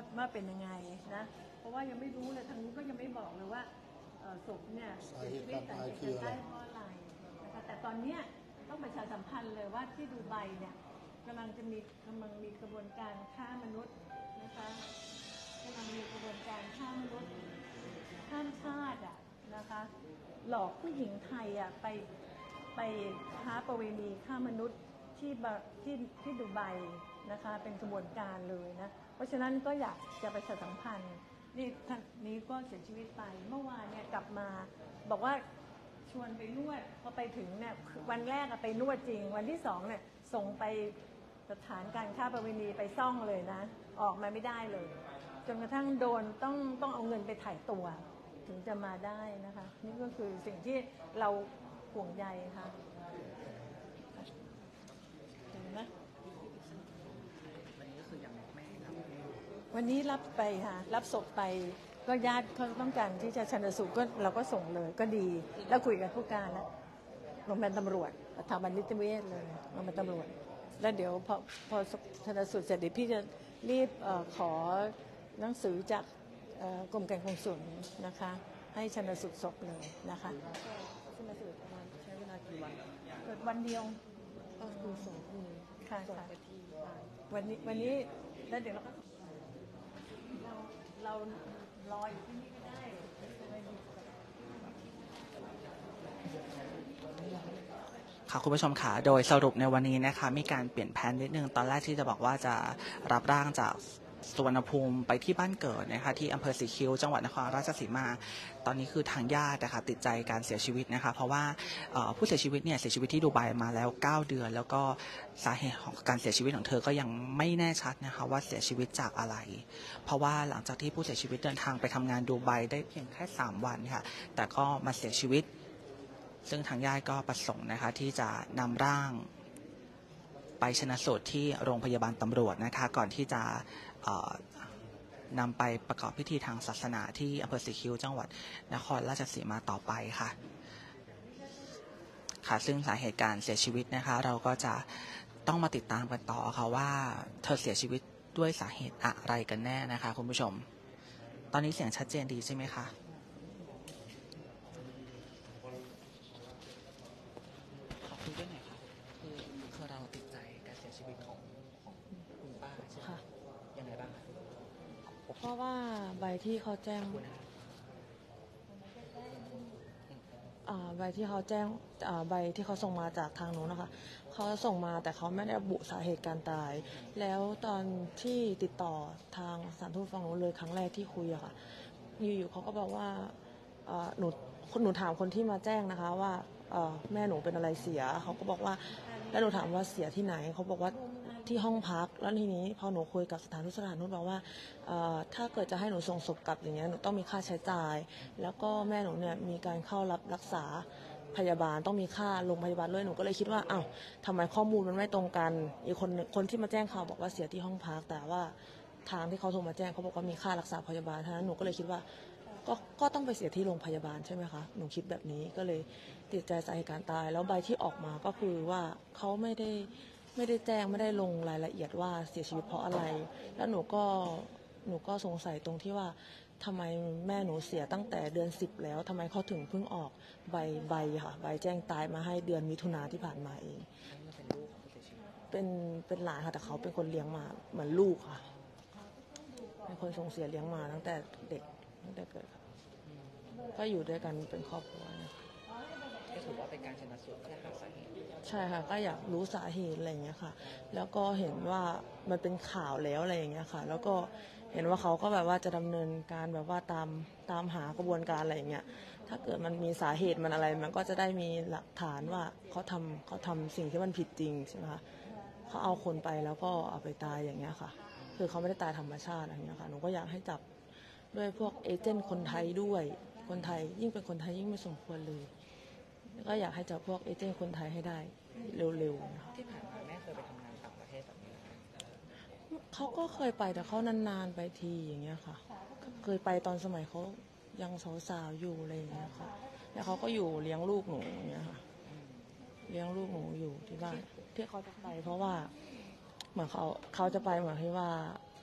ว่าเป็นยังไงนะเพราะว่ายังไม่รู้เลยทางนู้นก็ยังไม่บอกเลยว่าศพเนี่ยเสียชีวิตจากเหตุการณ์ใต้เพราะอะไรนะคะแต่ตอนนี้ต้องประชาสัมพันธ์เลยว่าที่ดูไบเนี่ยกำลังมีกระบวนการฆ่ามนุษย์นะคะกำลังมีกระบวนการฆ่ามนุษย์ข้ามชาตินะคะหลอกผู้หญิงไทยไปค้าประเวณีฆ่ามนุษย์ที่ดูไบนะคะเป็นกระบวนการเลยนะเพราะฉะนั้นก็อยากจะประชาสัมพันธ์นี่ท่านนี้ก็เสียชีวิตไปเมื่อวานเนี่ยกลับมาบอกว่าชวนไปนวดพอไปถึงเนี่ยวันแรกไปนวดจริงวันที่2เนี่ยส่งไปสถานการค้าประเวณีไปซ่องเลยนะออกมาไม่ได้เลยจนกระทั่งโดนต้องเอาเงินไปถ่ายตัวถึงจะมาได้นะคะนี่ก็คือสิ่งที่เราห่วงใยค่ะเห็นไหมวันนี้ก็คือยังไม่รับวันนี้รับไปค่ะรับศพไปก็ญาติเขาต้องการที่จะชันสูตรก็เราก็ส่งเลยก็ดีแล้วคุยกับผู้การแล้วโรงพยาบาลตำรวจสถาบันนิติเวชเลยโรงพยาบาลตำรวจแล้วเดี๋ยวพอชันสูตรเสร็จเดี๋ยวพี่จะรีบขอหนังสือจากกรมการกงสุลนะคะให้ชันสูตรศพเลยนะคะชันสูตรประมาณใช้เวลากี่วันเกิดวันเดียวก็คือส่งค่ะส่งไปที่วันนี้แล้วเดี๋ยวเรารออยู่ที่นี่ก็ได้ค่ะคุณผู้ชมค่ะโดยสรุปในวันนี้นะคะมีการเปลี่ยนแผนนิดนึงตอนแรกที่จะบอกว่าจะรับร่างจากสุวรรณภูมิไปที่บ้านเกิดนะคะที่อำเภอสีคิ้วจังหวัดนครราชสีมาตอนนี้คือทางญาตินะคะติดใจการเสียชีวิตนะคะเพราะว่าผู้เสียชีวิตเนี่ยเสียชีวิตที่ดูไบมาแล้ว9 เดือนแล้วก็สาเหตุของการเสียชีวิตของเธอก็ยังไม่แน่ชัดนะคะว่าเสียชีวิตจากอะไรเพราะว่าหลังจากที่ผู้เสียชีวิตเดินทางไปทำงานดูไบได้เพียงแค่3 วันค่ะแต่ก็มาเสียชีวิตซึ่งทางญาติก็ประสงค์นะคะที่จะนำร่างไปชนะสูตรที่โรงพยาบาลตำรวจนะคะก่อนที่จะนำไปประกอบพิธีทางศาสนาที่อำเภอสีคิ้วจังหวัดนครราชสีมาต่อไปค่ะซึ่งสาเหตุการเสียชีวิตนะคะเราก็จะต้องมาติดตามกันต่อค่ะว่าเธอเสียชีวิตด้วยสาเหตุอะไรกันแน่นะคะคุณผู้ชมตอนนี้เสียงชัดเจนดีใช่ไหมคะขอคุยด้วยหน่อยค่ะคือเราติดใจการเสียชีวิตของคุณป้าใช่ไหมยังไงบ้างเพราะว่าใบที่เขาแจ้งใบที่เขาแจ้งใบที่เขาส่งมาจากทางโน้นนะคะเขาส่งมาแต่เขาไม่ได้ระบุสาเหตุการตายแล้วตอนที่ติดต่อทางสถานทูตฝั่งโน้นเลยครั้งแรกที่คุยอะค่ะอยู่ๆเขาก็บอกว่าหนูถามคนที่มาแจ้งนะคะว่าแม่หนูเป็นอะไรเสียเขาก็บอกว่าแล้วหนูถามว่าเสียที่ไหนเขาบอกว่าที่ห้องพักแล้วทีนี้พอหนูคุยกับสถานทูตบอกว่าถ้าเกิดจะให้หนูส่งศพกลับอย่างเงี้ยหนูต้องมีค่าใช้จ่ายแล้วก็แม่หนูเนี่ยมีการเข้ารับรักษาพยาบาลต้องมีค่าโรงพยาบาลด้วยหนูก็เลยคิดว่าอ้าวทำไมข้อมูลมันไม่ตรงกันอีกคนที่มาแจ้งข่าวบอกว่าเสียที่ห้องพักแต่ว่าทางที่เขาโทรมาแจ้งเขาบอกว่ามีค่ารักษาพยาบาลฉะนั้นหนูก็เลยคิดว่าก็ต้องไปเสียที่โรงพยาบาลใช่ไหมคะหนูคิดแบบนี้ก็เลยติดใจสาเหตุการตายแล้วใบที่ออกมาก็คือว่าเขาไม่ได้แจ้งไม่ได้ลงรายละเอียดว่าเสียชีวิตเพราะอะไรแล้วหนูก็สงสัยตรงที่ว่าทำไมแม่หนูเสียตั้งแต่เดือน10แล้วทำไมเขาถึงเพิ่งออกใบค่ะใบแจ้งตายมาให้เดือนมิถุนาที่ผ่านมาเองเป็นหลานค่ะแต่เขาเป็นคนเลี้ยงมาเหมือนลูกค่ะเป็นคนส่งเสียเลี้ยงมาตั้งแต่เด็กตั้งแต่เกิดค่ะก็อยู่ด้วยกันเป็นครอบครัวก็ถือว่าเป็นการชนะสูตรเพื่อหาสาเหตุใช่ค่ะก็อยากรู้สาเหตุอะไรอย่างเงี้ยค่ะแล้วก็เห็นว่ามันเป็นข่าวแล้วอะไรอย่างเงี้ยค่ะแล้วก็เห็นว่าเขาก็แบบว่าจะดำเนินการแบบว่าตามหากระบวนการอะไรอย่างเงี้ยถ้าเกิดมันมีสาเหตุมันอะไรมันก็จะได้มีหลักฐานว่าเขาทำสิ่งที่มันผิดจริงใช่ไหมคะเขาเอาคนไปแล้วก็เอาไปตายอย่างเงี้ยค่ะคือเขาไม่ได้ตายธรรมชาติอะไรอย่างเงี้ยค่ะหนูก็อยากให้จับด้วยพวกเอเจนต์คนไทยด้วยคนไทยยิ่งเป็นคนไทยยิ่งไม่สมควรเลยก็อยากให้จับพวกเอเจนต์คนไทยให้ได้เร็วๆนะคะที่ผ่านมาแม่เคยไปทำงานต่างประเทศแบบนี้เขาก็เคยไปแต่เขานานๆไปทีอย่างเงี้ยค่ะเคยไปตอนสมัยเขายังสาวๆอยู่อะไรอย่างเงี้ยค่ะแล้วเขาก็อยู่เลี้ยงลูกหนูอย่างเงี้ยค่ะเลี้ยงลูกหนูอยู่ที่บ้านที่เขาจะไปเพราะว่าเหมือนเขาจะไปเหมือนที่ว่า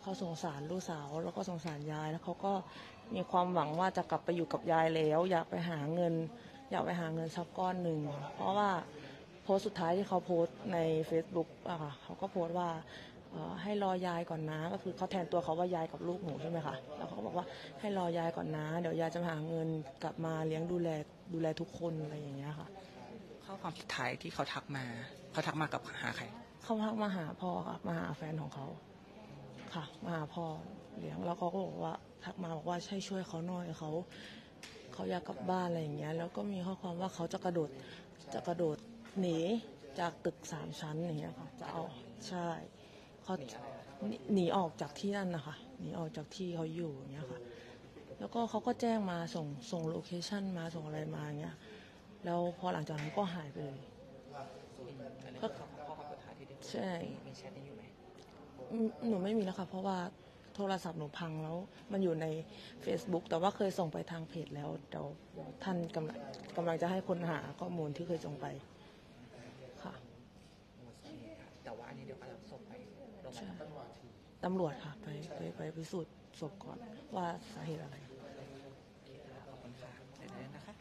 เขาสงสารลูกสาวแล้วก็สงสารยายแล้วเขาก็มีความหวังว่าจะกลับไปอยู่กับยายแล้วอยากไปหาเงินสักก้อนหนึ่งเพราะว่าโพสต์สุดท้ายที่เขาโพสต์ใน Facebook อะค่ะเขาก็โพสต์ว่าให้รอยายก่อนนะก็คือเขาแทนตัวเขาว่ายายกับลูกหนูใช่ไหมคะแล้วเขาก็บอกว่าให้รอยายก่อนนะเดี๋ยวยายจะหาเงินกลับมาเลี้ยงดูแลทุกคนอะไรอย่างเงี้ยค่ะข้อความสุดท้ายที่เขาทักมากับหาใครเขาทักมาหาพ่อค่ะมาหาแฟนของเขาค่ะมาหาพ่อเลี้ยงแล้วเขาก็บอกว่าทักมาบอกว่าให้ช่วยเขาหน่อยเขาอยากกลับบ้านอะไรอย่างเงี้ยแล้วก็มีข้อความว่าเขาจะกระโดดหนีจากตึก3 ชั้นอย่างเงี้ยค่ะจะเอาใช่เขาหนีออกจากที่นั่นนะคะหนีออกจากที่เขาอยู่อย่างเงี้ยค่ะแล้วก็เขาก็แจ้งมาส่งโลเคชั่นมาส่งอะไรมาอย่างเงี้ยแล้วพอหลังจากนั้นก็หายไปเลยก็ใช่มีแชทนี้อยู่ไหมหนูไม่มีแล้วค่ะเพราะว่าโทรศัพท์หนูพังแล้วมันอยู่ใน Facebook แต่ว่าเคยส่งไปทางเพจแล้วเดี๋ยวท่านกำลังจะให้คนหาข้อมูลที่เคยส่งไปค่ะแต่ว่าอันนี้เดี๋ยวกำลังส่งไปโรงพยาบาลตำรวจค่ะไปพิสูจน์ศพก่อนว่าสาเหตุอะไรขอบคุณค่ะเดี๋ยวนะคะ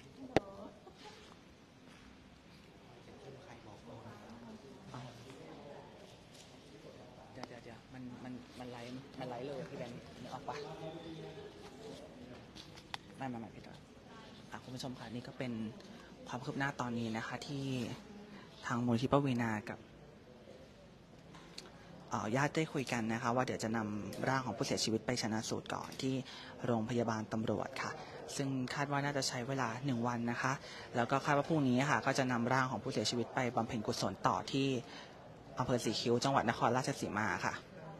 เดี๋ยวมันไลฟ์เลยพี่แบงค์นึกออกปะไม่พี่ต่อคุณผู้ชมค่ะนี่ก็เป็นความคืบหน้าตอนนี้นะคะที่ทางมูลที่ปวีนากับญาติได้คุยกันนะคะว่าเดี๋ยวจะนำร่างของผู้เสียชีวิตไปชันสูตรก่อนที่โรงพยาบาลตำรวจค่ะซึ่งคาดว่าน่าจะใช้เวลา1 วันนะคะแล้วก็คาดว่าพรุ่งนี้ค่ะก็จะนำร่างของผู้เสียชีวิตไปบำเพ็ญกุศลต่อที่อำเภอสีคิ้วจังหวัดนครราชสีมาค่ะ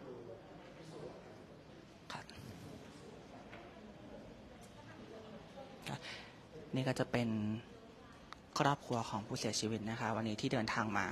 นี่ก็จะเป็นครอบครัวของผู้เสียชีวิตนะคะวันนี้ที่เดินทางมา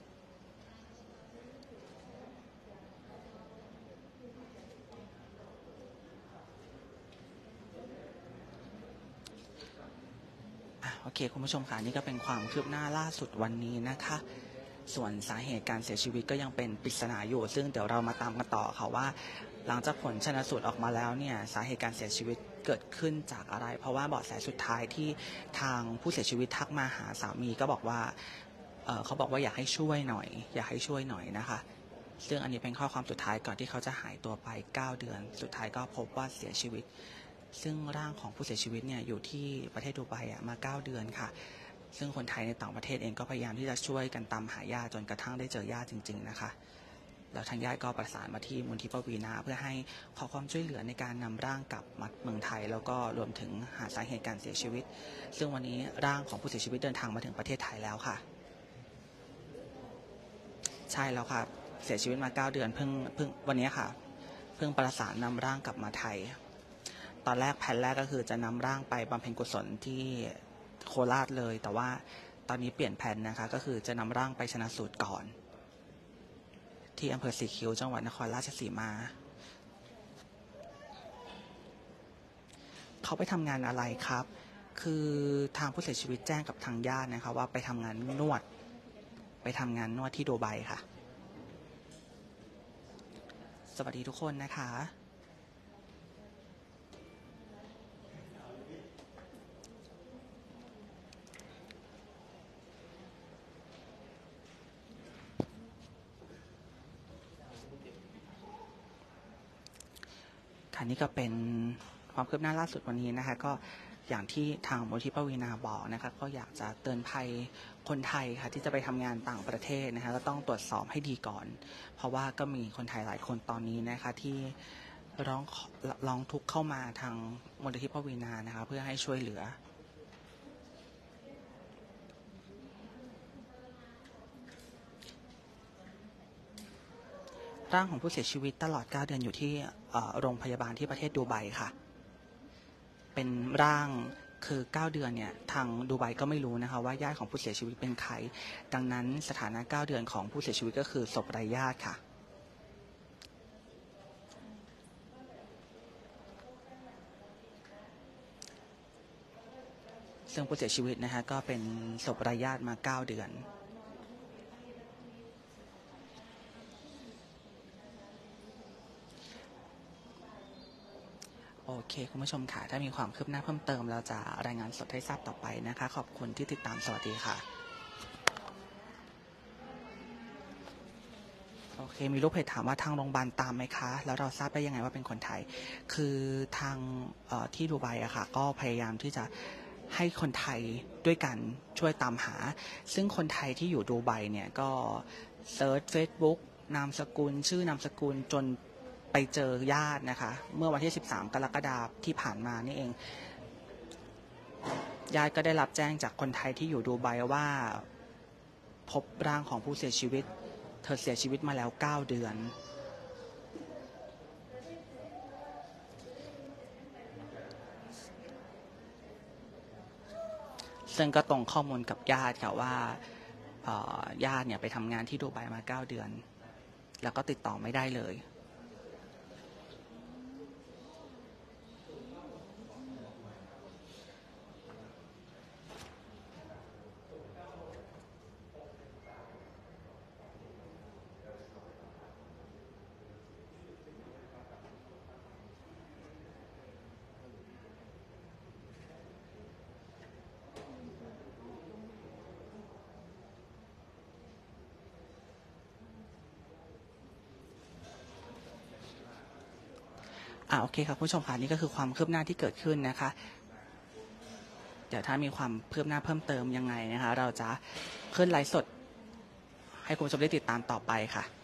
โอเคคุณผู้ชมค่ะนี่ก็เป็นความคืบหน้าล่าสุดวันนี้นะคะส่วนสาเหตุการเสียชีวิตก็ยังเป็นปริศนาอยู่ซึ่งเดี๋ยวเรามาตามกันต่อค่ะว่าหลังจากผลชันสูตรออกมาแล้วเนี่ยสาเหตุการเสียชีวิตเกิดขึ้นจากอะไรเพราะว่าเบาะแสสุดท้ายที่ทางผู้เสียชีวิตทักมาหาสามีก็บอกว่าเขาบอกว่าอยากให้ช่วยหน่อยนะคะซึ่งอันนี้เป็นข้อความสุดท้ายก่อนที่เขาจะหายตัวไป9 เดือนสุดท้ายก็พบว่าเสียชีวิตซึ่งร่างของผู้เสียชีวิตเนี่ยอยู่ที่ประเทศดูไบมา9 เดือนค่ะซึ่งคนไทยในต่างประเทศเองก็พยายามที่จะช่วยกันตามหาญาติจนกระทั่งได้เจอญาติจริงๆนะคะแล้วทางญาติก็ประสานมาที่มูลที่ปวีนาเพื่อให้ขอความช่วยเหลือในการนำร่างกลับมาเมืองไทยแล้วก็รวมถึงหาสาเหตุการเสียชีวิตซึ่งวันนี้ร่างของผู้เสียชีวิตเดินทางมาถึงประเทศไทยแล้วค่ะใช่แล้วค่ะเสียชีวิตมา9 เดือนเพิ่งวันนี้ค่ะเพิ่งประสานนำร่างกลับมาไทยตอนแรกแผนแรกก็คือจะนำร่างไปบำเพ็ญกุศลที่โคราชเลยแต่ว่าตอนนี้เปลี่ยนแผนนะคะก็คือจะนำร่างไปชันสูตรก่อนที่อำเภอสีคิ้วจังหวัดนครราชสีมาเขาไปทำงานอะไรครับคือทางผู้เสียชีวิตแจ้งกับทางญาตินะคะว่าไปทำงานนวดที่ดูไบค่ะสวัสดีทุกคนนะคะค่ะนี่ก็เป็นความคืบหน้าล่าสุดวันนี้นะคะก็อย่างที่ทางมูลที่ปวีนาบอกนะคะก็อยากจะเตือนภัยคนไทยค่ะที่จะไปทำงานต่างประเทศนะคะก็ต้องตรวจสอบให้ดีก่อนเพราะว่าก็มีคนไทยหลายคนตอนนี้นะคะที่ร้องทุกข์เข้ามาทางมูลที่ปวีนานะคะเพื่อให้ช่วยเหลือร่างของผู้เสียชีวิตตลอด9 เดือนอยู่ที่โรงพยาบาลที่ประเทศดูไบค่ะเป็นร่างคือ9 เดือนเนี่ยทางดูไบก็ไม่รู้นะคะว่าญาติของผู้เสียชีวิตเป็นใครดังนั้นสถานะ9 เดือนของผู้เสียชีวิตก็คือศพไร้ญาติค่ะซึ่งผู้เสียชีวิตนะคะก็เป็นศพไร้ญาติมา9 เดือนโอเคคุณผู้ชมค่ะถ้ามีความคืบหน้าเพิ่มเติมเราจะรายงานสดให้ทราบต่อไปนะคะขอบคุณที่ติดตามสวัสดีค่ะโอเคมีลูกเพจถามว่าทางโรงพยาบาลตามไหมคะแล้วเราทราบได้ยังไงว่าเป็นคนไทยคือทางที่ดูไบอะค่ะก็พยายามที่จะให้คนไทยด้วยกันช่วยตามหาซึ่งคนไทยที่อยู่ดูไบเนี่ยก็เซิร์ช Facebook นามสกุลชื่อนามสกุลจนไปเจอญาตินะคะเมื่อวันที่13กรกฎาคมที่ผ่านมานี่เองญาติก็ได้รับแจ้งจากคนไทยที่อยู่ดูไบว่าพบร่างของผู้เสียชีวิตเธอเสียชีวิตมาแล้ว9 เดือนซึ่งก็ตรงข้อมูลกับญาติค่ะว่าญาติเนี่ยไปทำงานที่ดูไบมา9 เดือนแล้วก็ติดต่อไม่ได้เลยโอเคครับผู้ชมค่ะนี่ก็คือความคืบหน้าที่เกิดขึ้นนะคะเดี๋ยวถ้ามีความคืบหน้าเพิ่มเติมยังไงนะคะเราจะขึ้นไลฟ์สดให้คุณผู้ชมได้ติดตามต่อไปค่ะ